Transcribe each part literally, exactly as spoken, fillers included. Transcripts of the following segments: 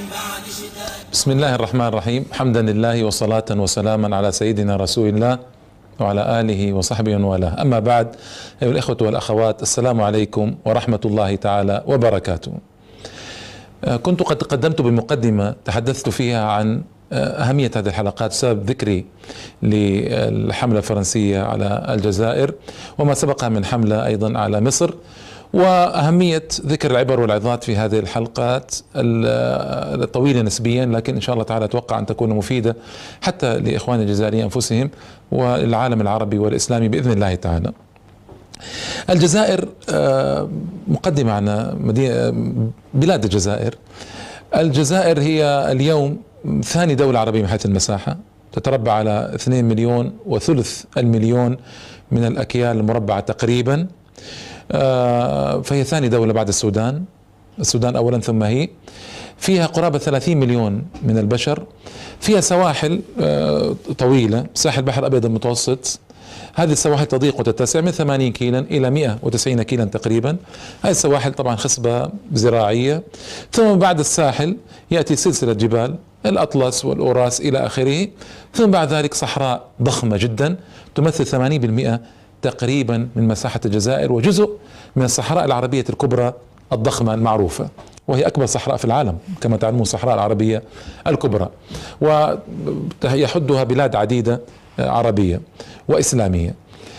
بسم الله الرحمن الرحيم. حمدا لله وصلاة وسلاما على سيدنا رسول الله وعلى آله وصحبه ومن والاه. أما بعد، أيها الإخوة والأخوات، السلام عليكم ورحمة الله تعالى وبركاته. كنت قد تقدمت بمقدمة تحدثت فيها عن أهمية هذه الحلقات بسبب ذكري للحملة الفرنسية على الجزائر وما سبقها من حملة أيضا على مصر، وأهمية ذكر العبر والعظات في هذه الحلقات الطويلة نسبيا، لكن إن شاء الله تعالى أتوقع أن تكون مفيدة حتى لإخوان الجزائريين أنفسهم والعالم العربي والإسلامي بإذن الله تعالى. الجزائر مقدمة عن بلاد الجزائر. الجزائر هي اليوم ثاني دولة عربية من حيث المساحة، تتربع على اثنين مليون وثلث المليون من الأكيال المربعة تقريبا، فهي ثاني دولة بعد السودان. السودان أولا ثم هي. فيها قرابة ثلاثين مليون من البشر. فيها سواحل طويلة، ساحل البحر الأبيض المتوسط، هذه السواحل تضيق وتتسع من ثمانين كيلا إلى مئة وتسعين كيلا تقريبا. هذه السواحل طبعا خصبة زراعية. ثم بعد الساحل يأتي سلسلة جبال الأطلس والأوراس إلى آخره. ثم بعد ذلك صحراء ضخمة جدا تمثل ثمانين بالمئة تقريبا من مساحة الجزائر، وجزء من الصحراء العربية الكبرى الضخمة المعروفة، وهي أكبر صحراء في العالم كما تعلمون، الصحراء العربية الكبرى، ويحدها بلاد عديدة عربية وإسلامية.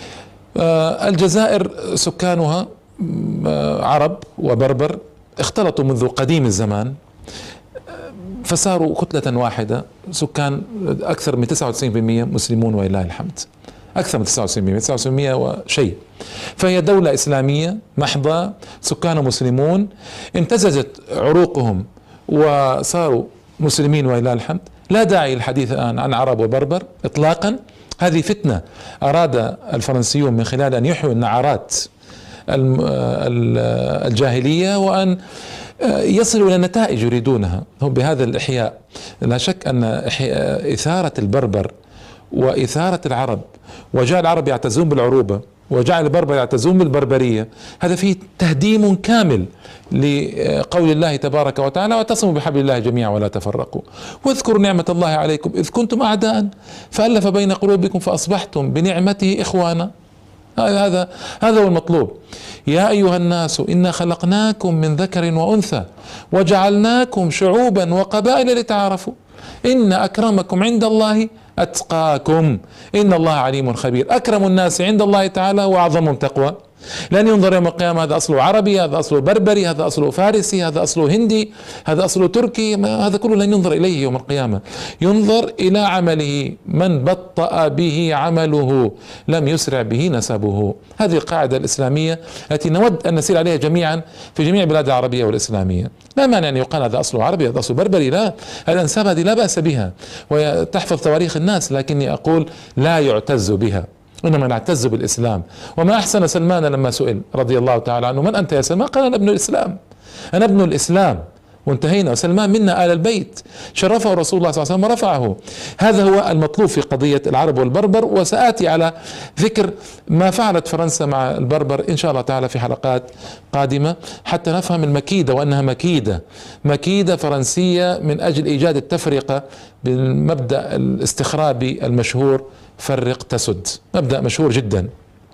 الجزائر سكانها عرب وبربر اختلطوا منذ قديم الزمان، فصاروا كتلة واحدة. سكان أكثر من تسعة وتسعين بالمئة مسلمون ولله الحمد، أكثر من تسعة وتسعين بالمئة، تسعة وتسعين بالمئة وشيء. فهي دولة إسلامية محضة، سكانها مسلمون، امتزجت عروقهم وصاروا مسلمين ولله الحمد. لا داعي للحديث الآن عن عرب وبربر إطلاقا. هذه فتنة أراد الفرنسيون من خلال أن يحيوا النعرات الجاهلية وأن يصلوا إلى نتائج يريدونها هم بهذا الإحياء. لا شك أن إثارة البربر وإثارة العرب، وجعل العرب يعتزون بالعروبة وجعل البربر يعتزون بالبربرية، هذا فيه تهديم كامل لقول الله تبارك وتعالى: واعتصموا بحبل الله جميعا ولا تفرقوا واذكروا نعمة الله عليكم إذ كنتم أعداء فألف بين قلوبكم فأصبحتم بنعمته إخوانا. هذا هذا هو المطلوب. يا أيها الناس إنا خلقناكم من ذكر وأنثى وجعلناكم شعوبا وقبائل لتعارفوا إن أكرمكم عند الله أتقاكم إن الله عليم خبير. أكرم الناس عند الله تعالى وأعظمهم تقوى. لن ينظر يوم القيامة هذا أصله عربي، هذا أصله بربري، هذا أصله فارسي، هذا أصله هندي، هذا أصله تركي، هذا كله لن ينظر إليه يوم القيامة. ينظر إلى عمله، من بطأ به عمله لم يسرع به نسبه. هذه القاعدة الإسلامية التي نود أن نسير عليها جميعا في جميع البلاد العربية والإسلامية. لا مانع أن يقال هذا أصله عربي، هذا أصله بربري، لا، الأنساب هذه لا بأس بها وتحفظ تواريخ الناس، لكني أقول لا يعتز بها، إنما نعتز بالإسلام. وما أحسن سلمان لما سئل رضي الله تعالى عنه: من أنت يا سلمان؟ قال: أنا ابن الإسلام، أنا ابن الإسلام، وانتهينا. وسلمان منا آل البيت، شرفه رسول الله صلى الله عليه وسلم ورفعه. هذا هو المطلوب في قضية العرب والبربر، وسآتي على ذكر ما فعلت فرنسا مع البربر إن شاء الله تعالى في حلقات قادمة حتى نفهم المكيدة، وأنها مكيدة مكيدة فرنسية من أجل إيجاد التفرقة بالمبدأ الاستخرابي المشهور: فرق تسد، مبدأ مشهور جدا.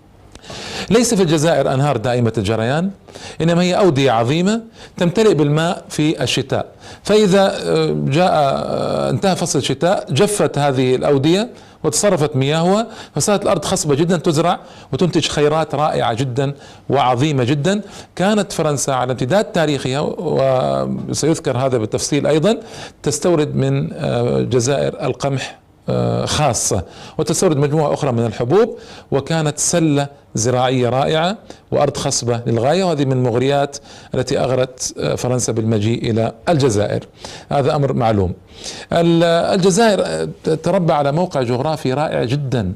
ليس في الجزائر أنهار دائمة الجريان، إنما هي أودية عظيمة تمتلئ بالماء في الشتاء، فإذا جاء انتهى فصل الشتاء جفت هذه الأودية وتصرفت مياهها، فصارت الأرض خصبة جدا تزرع وتنتج خيرات رائعة جدا وعظيمة جدا. كانت فرنسا على امتداد تاريخها، وسيذكر هذا بالتفصيل أيضا، تستورد من الجزائر القمح خاصة، وتستورد مجموعة أخرى من الحبوب، وكانت سلة زراعية رائعة وأرض خصبة للغاية. وهذه من المغريات التي أغرت فرنسا بالمجيء إلى الجزائر، هذا أمر معلوم. الجزائر تربع على موقع جغرافي رائع جدا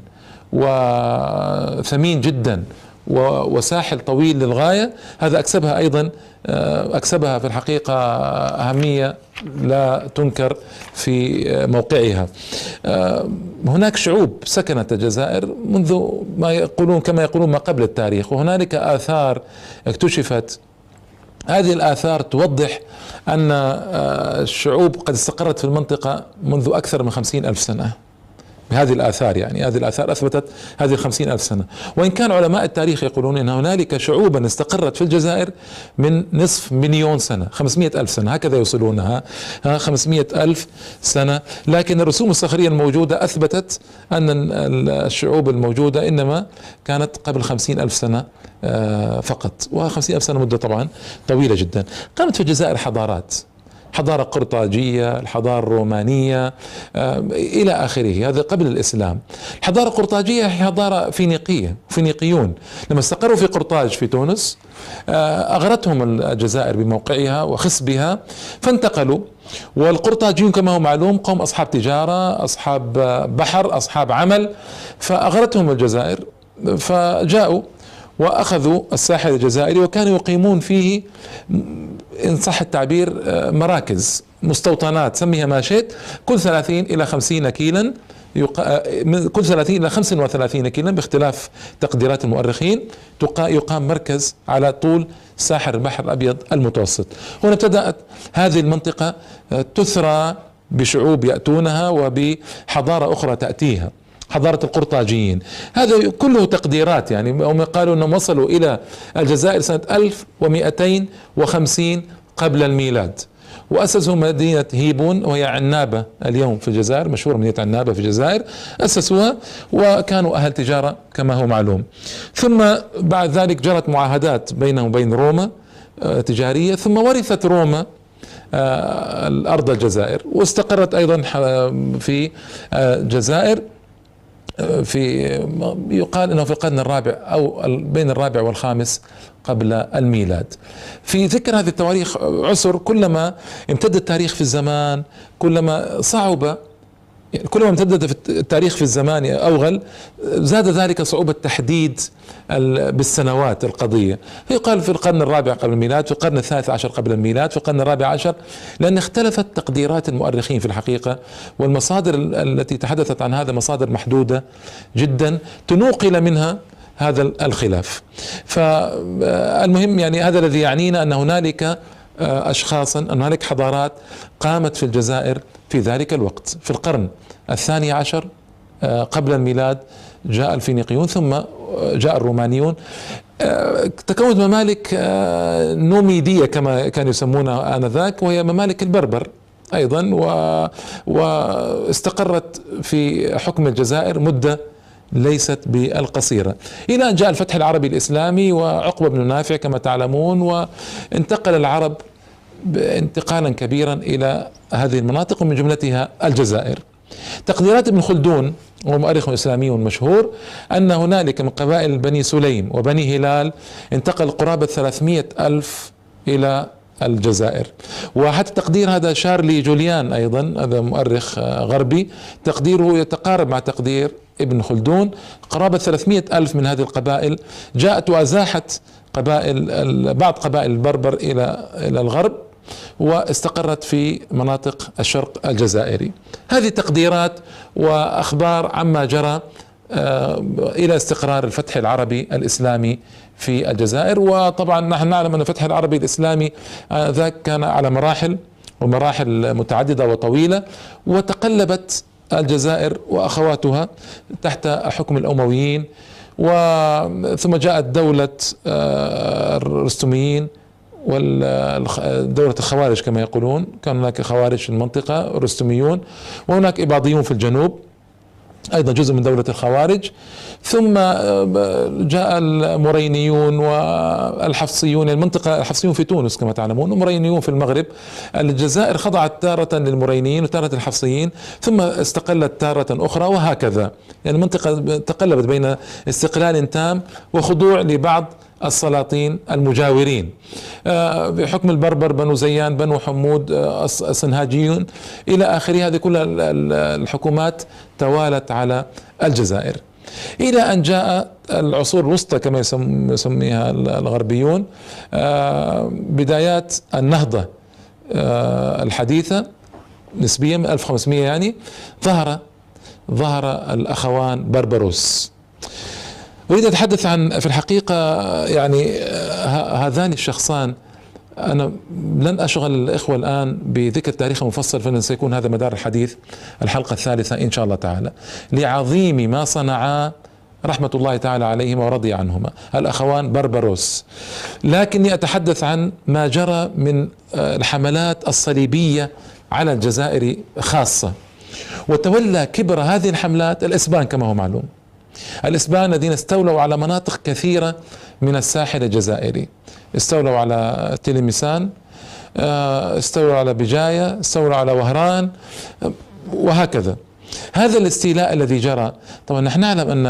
وثمين جدا وساحل طويل للغاية. هذا أكسبها أيضا أكسبها في الحقيقة أهمية لا تنكر في موقعها. هناك شعوب سكنت الجزائر منذ ما يقولون كما يقولون ما قبل التاريخ، وهنالك آثار اكتشفت هذه الآثار توضح أن الشعوب قد استقرت في المنطقة منذ أكثر من خمسين ألف سنة بهذه الآثار. يعني هذه الآثار أثبتت هذه الخمسين ألف سنة، وإن كان علماء التاريخ يقولون أن هنالك شعوبا استقرت في الجزائر من نصف مليون سنة، خمسمائة ألف سنة هكذا يوصلونها، خمسمائة ألف سنة. لكن الرسوم الصخرية الموجودة أثبتت أن الشعوب الموجودة إنما كانت قبل خمسين ألف سنة فقط، وخمسين ألف سنة مدة طبعا طويلة جدا. قامت في الجزائر حضارات، حضارة قرطاجية، الحضارة الرومانية إلى آخره، هذا قبل الإسلام. الحضارة القرطاجية هي حضارة فينيقية، فينيقيون لما استقروا في قرطاج في تونس أغرتهم الجزائر بموقعها وخصبها فانتقلوا. والقرطاجيون كما هو معلوم قوم أصحاب تجارة، أصحاب بحر، أصحاب عمل، فأغرتهم الجزائر فجاءوا وأخذوا الساحل الجزائري وكانوا يقيمون فيه إن صح التعبير مراكز، مستوطنات، سميها ما شئت، كل ثلاثين إلى خمسين كيلا، كل ثلاثين إلى خمسة وثلاثين كيلا باختلاف تقديرات المؤرخين يقام مركز على طول ساحل البحر الأبيض المتوسط. هنا ابتدأت هذه المنطقة تثرى بشعوب يأتونها وبحضارة أخرى تأتيها، حضارة القرطاجيين. هذا كله تقديرات، يعني هم قالوا أنهم وصلوا إلى الجزائر سنة ألف ومئتين وخمسين قبل الميلاد، وأسسوا مدينة هيبون وهي عنابة اليوم في الجزائر، مشهورة مدينة عنابة في الجزائر، أسسوها وكانوا أهل تجارة كما هو معلوم. ثم بعد ذلك جرت معاهدات بينهم وبين روما تجارية، ثم ورثت روما الأرض الجزائر واستقرت أيضا في الجزائر في يقال انه في القرن الرابع او بين الرابع والخامس قبل الميلاد. في ذكر هذه التواريخ عسر، كلما امتد التاريخ في الزمان كلما صعب، كلما امتد في التاريخ في الزمان أوغل، زاد ذلك صعوبة تحديد بالسنوات القضية. يقال في القرن الرابع قبل الميلاد، في القرن الثالث عشر قبل الميلاد، في القرن الرابع عشر، لأن اختلفت تقديرات المؤرخين في الحقيقة، والمصادر التي تحدثت عن هذا مصادر محدودة جدا تنوقل منها هذا الخلاف. فالمهم يعني هذا الذي يعنينا أن هنالك أشخاصا، أن هنالك حضارات قامت في الجزائر في ذلك الوقت. في القرن الثاني عشر قبل الميلاد جاء الفينيقيون، ثم جاء الرومانيون، تكونت ممالك نوميدية كما كانوا يسمونها آنذاك، وهي ممالك البربر أيضا، واستقرت في حكم الجزائر مدة ليست بالقصيرة، إلى أن جاء الفتح العربي الإسلامي وعقبة بن نافع كما تعلمون، وانتقل العرب انتقالا كبيرا إلى هذه المناطق ومن جملتها الجزائر. تقديرات ابن خلدون وهو مؤرخ إسلامي مشهور أن هنالك من قبائل بني سليم وبني هلال انتقل قرابة ثلاثمائة ألف إلى الجزائر. وحتى تقدير هذا شارلي جوليان أيضا، هذا مؤرخ غربي، تقديره يتقارب مع تقدير ابن خلدون، قرابة ثلاثمائة ألف من هذه القبائل جاءت وأزاحت قبائل بعض قبائل البربر إلى إلى الغرب واستقرت في مناطق الشرق الجزائري. هذه تقديرات وأخبار عما جرى إلى استقرار الفتح العربي الإسلامي في الجزائر. وطبعا نحن نعلم أن الفتح العربي الإسلامي ذاك كان على مراحل ومراحل متعددة وطويلة، وتقلبت الجزائر وأخواتها تحت حكم الأمويين، وثم جاءت دولة الرستميين ودولة الخوارج كما يقولون، كان هناك خوارج في المنطقة رستميون، وهناك إباضيون في الجنوب أيضا جزء من دولة الخوارج، ثم جاء المرينيون والحفصيون، المنطقة الحفصيون في تونس كما تعلمون، ومرينيون في المغرب. الجزائر خضعت تارة للمرينيين وتارة للحفصيين، ثم استقلت تارة أخرى، وهكذا. يعني المنطقة تقلبت بين استقلال تام وخضوع لبعض السلاطين المجاورين بحكم البربر، بنو زيان، بنو حمود، السنهاجيون إلى آخره. هذه كل الحكومات توالت على الجزائر إلى أن جاء العصور الوسطى كما يسميها الغربيون، بدايات النهضة الحديثة نسبيا من ألف وخمسمائة، يعني ظهر ظهر الأخوان بربروس. أريد أتحدث عن في الحقيقة يعني هذان الشخصان أنا لن أشغل الإخوة الآن بذكر تاريخ مفصل، فإن سيكون هذا مدار الحديث الحلقة الثالثة إن شاء الله تعالى، لعظيم ما صنعا رحمة الله تعالى عليهما ورضي عنهما الأخوان بربروس. لكني أتحدث عن ما جرى من الحملات الصليبية على الجزائر خاصة. وتولى كبر هذه الحملات الإسبان كما هو معلوم، الإسبان الذين استولوا على مناطق كثيرة من الساحل الجزائري، استولوا على تلمسان، استولوا على بجاية، استولوا على وهران، وهكذا. هذا الاستيلاء الذي جرى، طبعا نحن نعلم أن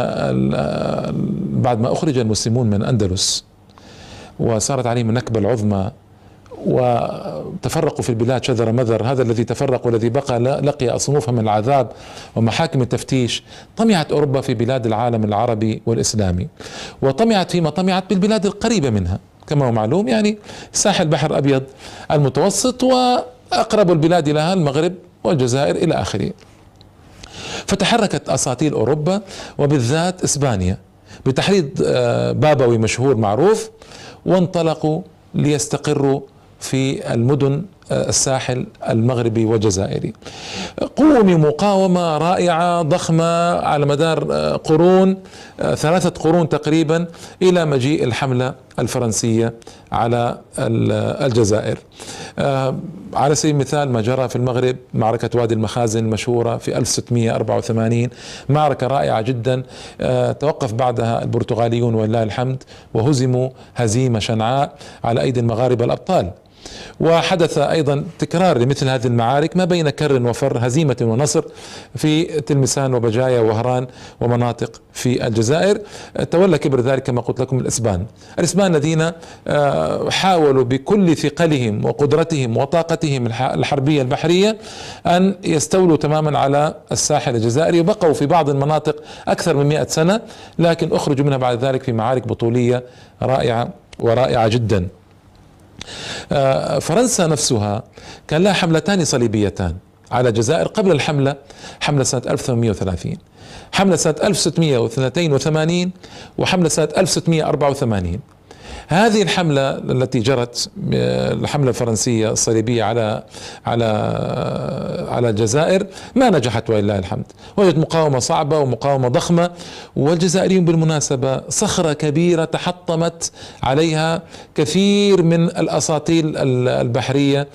بعد ما أخرج المسلمون من الأندلس وصارت عليهم النكبة العظمى وتفرقوا في البلاد شذر مذر، هذا الذي تفرق والذي بقى لقي أصنوفا من العذاب ومحاكم التفتيش. طمعت أوروبا في بلاد العالم العربي والإسلامي، وطمعت فيما طمعت بالبلاد القريبة منها كما هو معلوم، يعني ساحل بحر الأبيض المتوسط وأقرب البلاد لها المغرب والجزائر إلى آخره. فتحركت أساطيل أوروبا وبالذات إسبانيا بتحريض بابوي مشهور معروف، وانطلقوا ليستقروا في المدن الساحل المغربي والجزائري. قوموا مقاومة رائعة ضخمة على مدار قرون، ثلاثة قرون تقريبا، إلى مجيء الحملة الفرنسية على الجزائر. على سبيل المثال ما جرى في المغرب، معركة وادي المخازن المشهورة في ألف وستمئة وأربعة وثمانين، معركة رائعة جدا، توقف بعدها البرتغاليون ولله الحمد وهزموا هزيمة شنعاء على أيدي المغاربة الأبطال. وحدث أيضا تكرار لمثل هذه المعارك ما بين كر وفر، هزيمة ونصر في تلمسان وبجاية ووهران ومناطق في الجزائر. تولى كبر ذلك كما قلت لكم الإسبان، الإسبان الذين حاولوا بكل ثقلهم وقدرتهم وطاقتهم الحربية البحرية أن يستولوا تماما على الساحل الجزائري، وبقوا في بعض المناطق أكثر من مئة سنة، لكن أخرجوا منها بعد ذلك في معارك بطولية رائعة ورائعة جدا. فرنسا نفسها كان لها حملتان صليبيتان على الجزائر قبل الحملة، حملة سنة ألف وثمانمئة وثلاثين، حملة سنة ألف وستمئة واثنين وثمانين، وحملة سنة ألف وستمئة وأربعة وثمانين. هذه الحملة التي جرت، الحملة الفرنسية الصليبية على على على الجزائر، ما نجحت ولله الحمد، وجدت مقاومة صعبة ومقاومة ضخمة. والجزائريون بالمناسبة صخرة كبيرة تحطمت عليها كثير من الأساطيل البحرية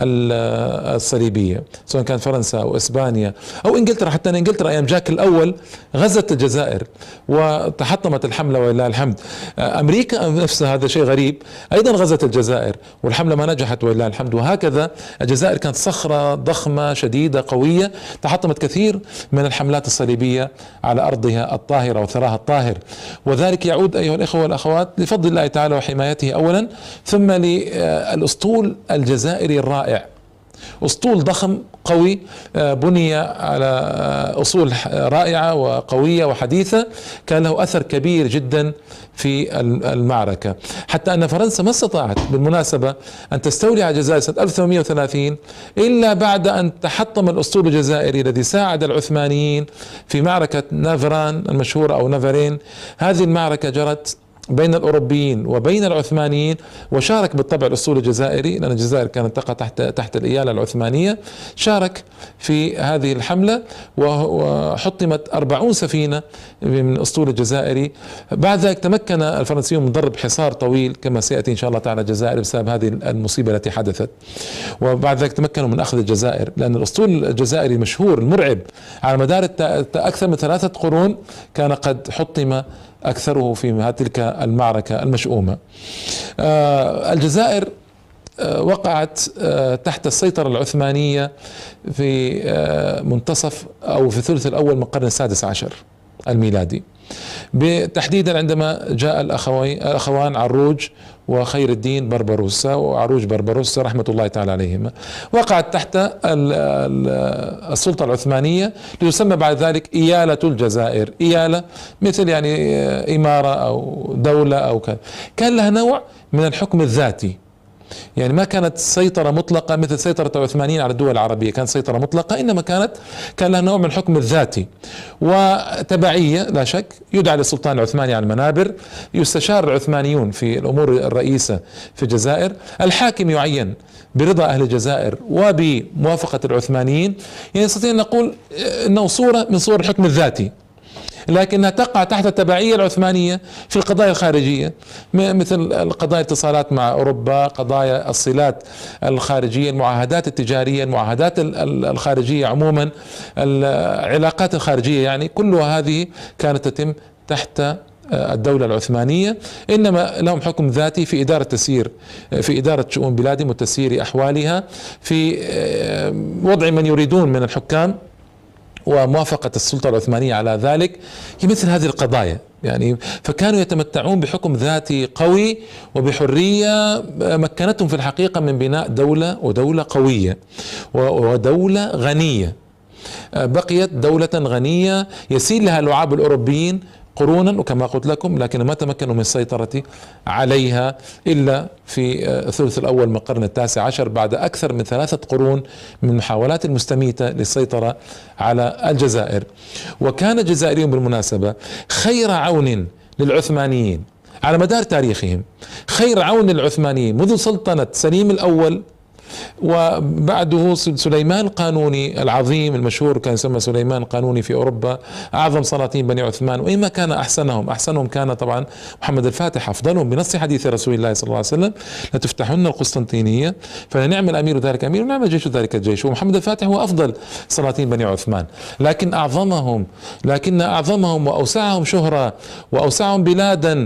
الصليبية، سواء كانت فرنسا أو إسبانيا أو إنجلترا. حتى أن إنجلترا أيام جاك الأول غزت الجزائر وتحطمت الحملة ولله الحمد. أمريكا نفسها، هذا شيء غريب، أيضا غزت الجزائر والحملة ما نجحت ولله الحمد. وهكذا الجزائر كانت صخرة ضخمة شديدة قوية تحطمت كثير من الحملات الصليبية على أرضها الطاهرة وثراها الطاهر. وذلك يعود أيها الإخوة والأخوات لفضل الله تعالى وحمايته أولا، ثم للأسطول الجزائري الرائع، أسطول ضخم قوي بني على أصول رائعة وقوية وحديثة، كان له أثر كبير جدا في المعركة، حتى أن فرنسا ما استطاعت بالمناسبة أن تستولي على الجزائر سنة ألف وثمانمئة وثلاثين إلا بعد أن تحطم الأسطول الجزائري الذي ساعد العثمانيين في معركة نافران المشهورة أو نافرين. هذه المعركة جرت بين الأوروبيين وبين العثمانيين، وشارك بالطبع الأسطول الجزائري، لأن الجزائر كانت تقع تحت تحت الإيالة العثمانية، شارك في هذه الحملة وحطمت أربعون سفينة من الأسطول الجزائري. بعد ذلك تمكن الفرنسيون من ضرب حصار طويل كما سيأتي إن شاء الله تعالى الجزائر بسبب هذه المصيبة التي حدثت، وبعد ذلك تمكنوا من أخذ الجزائر، لأن الأسطول الجزائري المشهور المرعب على مدار أكثر من ثلاثة قرون كان قد حطم أكثره في تلك المعركة المشؤومة. الجزائر وقعت تحت السيطرة العثمانية في منتصف أو في الثلث الأول من القرن السادس عشر الميلادي، تحديدا عندما جاء الأخوان عروج وخير الدين بربروسا، وعروج بربروسا رحمة الله تعالى عليهما، وقعت تحت السلطة العثمانية لتسمى بعد ذلك إيالة الجزائر. إيالة مثل يعني إمارة أو دولة أو كان, كان لها نوع من الحكم الذاتي، يعني ما كانت سيطرة مطلقة مثل سيطرة العثمانيين على الدول العربية، كانت سيطرة مطلقة، إنما كانت كان لها نوع من الحكم الذاتي وتبعية لا شك. يدعى للسلطان العثماني على المنابر، يستشار العثمانيون في الأمور الرئيسة في الجزائر، الحاكم يعين برضا أهل الجزائر وبموافقة العثمانيين. يعني نستطيع أن نقول أنه صورة من صور الحكم الذاتي، لكنها تقع تحت التبعية العثمانية في القضايا الخارجية، مثل القضايا الاتصالات مع أوروبا، قضايا الصلات الخارجية، المعاهدات التجارية، المعاهدات الخارجية عموما، العلاقات الخارجية، يعني كلها هذه كانت تتم تحت الدولة العثمانية. إنما لهم حكم ذاتي في إدارة تسيير، في إدارة شؤون بلادهم وتسيير أحوالها، في وضع من يريدون من الحكام وموافقة السلطة العثمانية على ذلك في مثل هذه القضايا. يعني فكانوا يتمتعون بحكم ذاتي قوي وبحرية مكنتهم في الحقيقة من بناء دولة، ودولة قوية ودولة غنية، بقيت دولة غنية يسيل لها لعاب الأوروبيين قرونا، وكما قلت لكم، لكن ما تمكنوا من السيطرة عليها إلا في الثلث الأول من القرن التاسع عشر، بعد أكثر من ثلاثة قرون من محاولات المستميتة للسيطرة على الجزائر. وكان الجزائريون بالمناسبة خير عون للعثمانيين على مدار تاريخهم، خير عون للعثمانيين منذ سلطنة سليم الأول، وبعده سليمان القانوني العظيم المشهور، كان يسمى سليمان القانوني في أوروبا، أعظم سلاطين بني عثمان، وإما كان أحسنهم أحسنهم كان طبعا محمد الفاتح أفضلهم، بنص حديث رسول الله صلى الله عليه وسلم: لتفتحن القسطنطينية فلنعم الأمير ذلك أمير ونعم الجيش ذلك الجيش. ومحمد الفاتح هو أفضل سلاطين بني عثمان، لكن أعظمهم لكن أعظمهم وأوسعهم شهرة وأوسعهم بلادا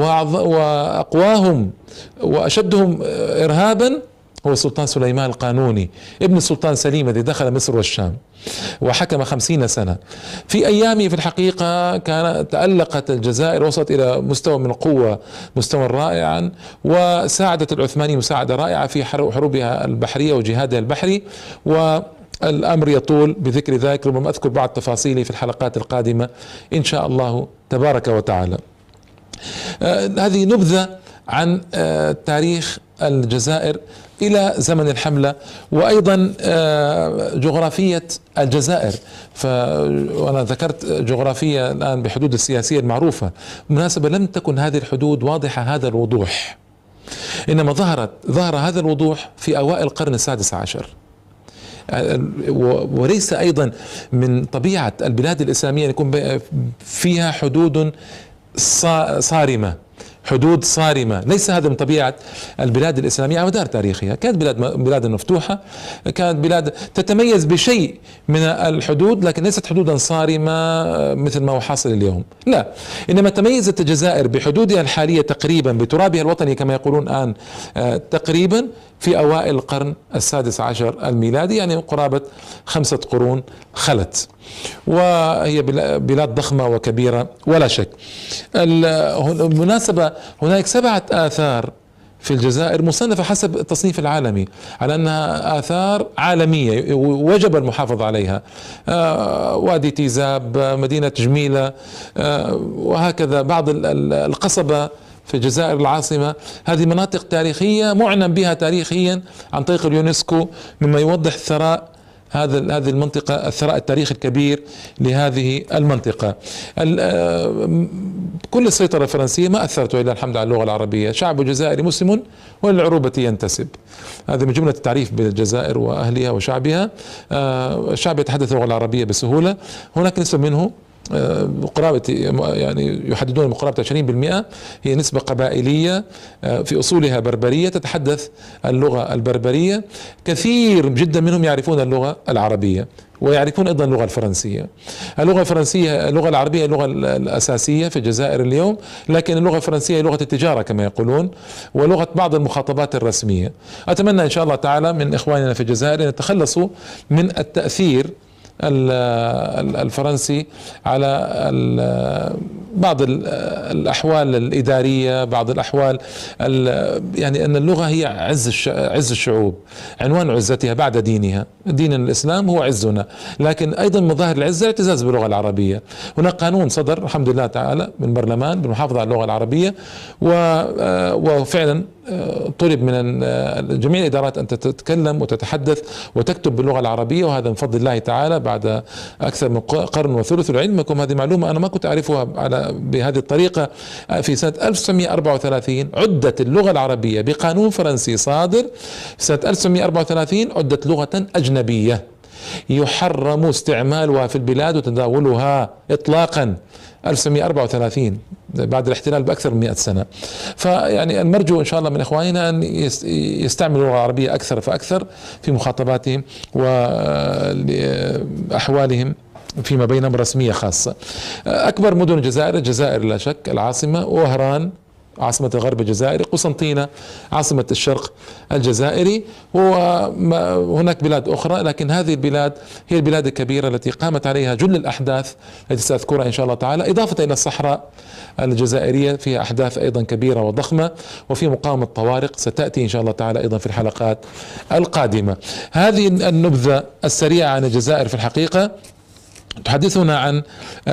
وأقواهم وأشدهم إرهابا هو السلطان سليمان القانوني ابن السلطان سليم الذي دخل مصر والشام وحكم خمسين سنة. في أيامه في الحقيقة كان تألقت الجزائر، وصلت إلى مستوى من القوة، مستوى رائعا، وساعدت العثمانيين مساعدة رائعة في حروبها البحرية وجهادها البحري، والأمر يطول بذكر ذلك، ربما أذكر بعض تفاصيله في الحلقات القادمة إن شاء الله تبارك وتعالى. آه هذه نبذة عن آه تاريخ الجزائر إلى زمن الحملة، وأيضا جغرافية الجزائر. وأنا ذكرت جغرافية الآن بحدود السياسية المعروفة، بالمناسبة لم تكن هذه الحدود واضحة هذا الوضوح، إنما ظهرت ظهر هذا الوضوح في أوائل القرن السادس عشر، وليس أيضا من طبيعة البلاد الإسلامية أن يكون فيها حدود صارمة، حدود صارمة. ليس هذا من طبيعة البلاد الإسلامية على مدار تاريخها. كانت بلاد بلاد مفتوحة، كانت بلاد تتميز بشيء من الحدود، لكن ليست حدودا صارمة مثل ما هو حاصل اليوم، لا. إنما تميزت الجزائر بحدودها الحالية تقريبا، بترابها الوطني كما يقولون الآن تقريبا، في أوائل القرن السادس عشر الميلادي، يعني قرابة خمسة قرون خلت، وهي بلاد ضخمة وكبيرة ولا شك. بالمناسبة هناك سبعة آثار في الجزائر مصنفة حسب التصنيف العالمي على أنها آثار عالمية وجب المحافظة عليها، آه وادي تيزاب، مدينة جميلة، آه وهكذا بعض القصبة في الجزائر العاصمة. هذه مناطق تاريخية معلن بها تاريخيا عن طريق اليونسكو، مما يوضح ثراء هذا هذه المنطقة، الثراء التاريخي الكبير لهذه المنطقة. كل السيطرة الفرنسية ما أثرت إلا الحمد على اللغة العربية. شعب جزائري مسلم وللعروبة ينتسب، هذه من جملة التعريف بالجزائر وأهلها وشعبها. الشعب يتحدث اللغة العربية بسهولة. هناك نسبة منه قرابة، يعني يحددون مقاربة عشرين بالمئة هي نسبة قبائلية في أصولها بربرية تتحدث اللغة البربرية. كثير جدا منهم يعرفون اللغة العربية ويعرفون أيضا اللغة الفرنسية. اللغة الفرنسية اللغة العربية اللغة الأساسية في الجزائر اليوم، لكن اللغة الفرنسية هي لغة التجارة كما يقولون، ولغة بعض المخاطبات الرسمية. أتمنى إن شاء الله تعالى من إخواننا في الجزائر أن يتخلصوا من التأثير الفرنسي على بعض الأحوال الإدارية، بعض الأحوال يعني أن اللغة هي عز عز الشعوب، عنوان عزتها بعد دينها. دين الإسلام هو عزنا، لكن أيضا مظاهر العزة الاعتزاز باللغة العربية. هناك قانون صدر الحمد لله تعالى من برلمان بالمحافظة على اللغة العربية، وفعلا طلب من جميع الإدارات أن تتكلم وتتحدث وتكتب باللغة العربية، وهذا من فضل الله تعالى بعد أكثر من قرن وثلث. لعلمكم هذه معلومة أنا ما كنت أعرفها على بهذه الطريقة. في سنة ألف وتسعمائة وأربعة وثلاثين عدت اللغة العربية بقانون فرنسي صادر في سنة ألف وتسعمائة وأربعة وثلاثين عدت لغة أجنبية يحرم استعمالها في البلاد وتداولها إطلاقا. ألف وتسعمائة وأربعة وثلاثين بعد الاحتلال بأكثر من مئة سنة. فيعني المرجو إن شاء الله من إخواننا أن يستعملوا اللغة العربية أكثر فأكثر في مخاطباتهم وأحوالهم فيما بينهم رسمية خاصة. أكبر مدن الجزائر، الجزائر لا شك العاصمة وهران عاصمة الغرب الجزائري، قسنطينة عاصمة الشرق الجزائري، وهناك بلاد أخرى، لكن هذه البلاد هي البلاد الكبيرة التي قامت عليها جل الأحداث التي سأذكرها إن شاء الله تعالى، إضافة إلى الصحراء الجزائرية فيها أحداث أيضا كبيرة وضخمة، وفي مقاومة طوارق ستأتي إن شاء الله تعالى أيضا في الحلقات القادمة. هذه النبذة السريعة عن الجزائر في الحقيقة تحدثنا عن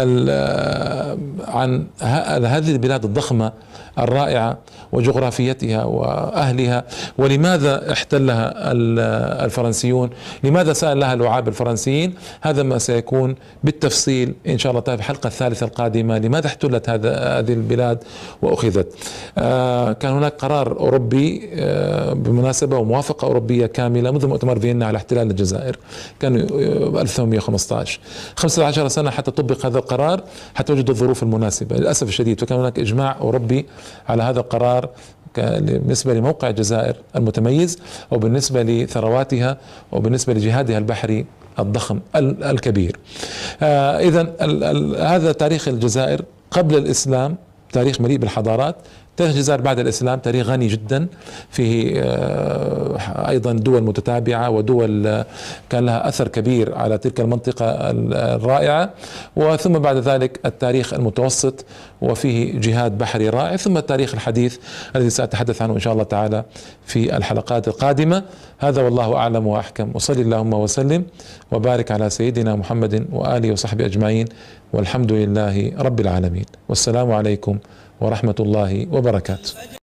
عن هذه البلاد الضخمة الرائعة وجغرافيتها وأهلها، ولماذا احتلها الفرنسيون، لماذا سأل لها لعاب الفرنسيين. هذا ما سيكون بالتفصيل إن شاء الله تعالى في الحلقة الثالثة القادمة، لماذا احتلت هذا هذه البلاد وأخذت. آه كان هناك قرار أوروبي آه بمناسبة وموافقة أوروبية كاملة منذ مؤتمر فيينا على احتلال الجزائر، كان ألف وثمانمائة وخمسة عشر خمسة عشر سنة حتى طبق هذا القرار، حتى وجد الظروف المناسبة للأسف الشديد. وكان هناك إجماع أوروبي على هذا القرار بالنسبة لموقع الجزائر المتميز، وبالنسبة لثرواتها، وبالنسبة لجهادها البحري الضخم الكبير. آه إذن هذا تاريخ الجزائر قبل الإسلام، تاريخ مليء بالحضارات. تاريخ الجزائر بعد الإسلام تاريخ غني جدا، فيه أيضا دول متتابعة ودول كان لها أثر كبير على تلك المنطقة الرائعة، وثم بعد ذلك التاريخ المتوسط وفيه جهاد بحري رائع، ثم التاريخ الحديث الذي سأتحدث عنه إن شاء الله تعالى في الحلقات القادمة. هذا والله أعلم وأحكم، وصلي اللهم وسلم وبارك على سيدنا محمد وآله وصحبه أجمعين، والحمد لله رب العالمين، والسلام عليكم ورحمة الله وبركاته.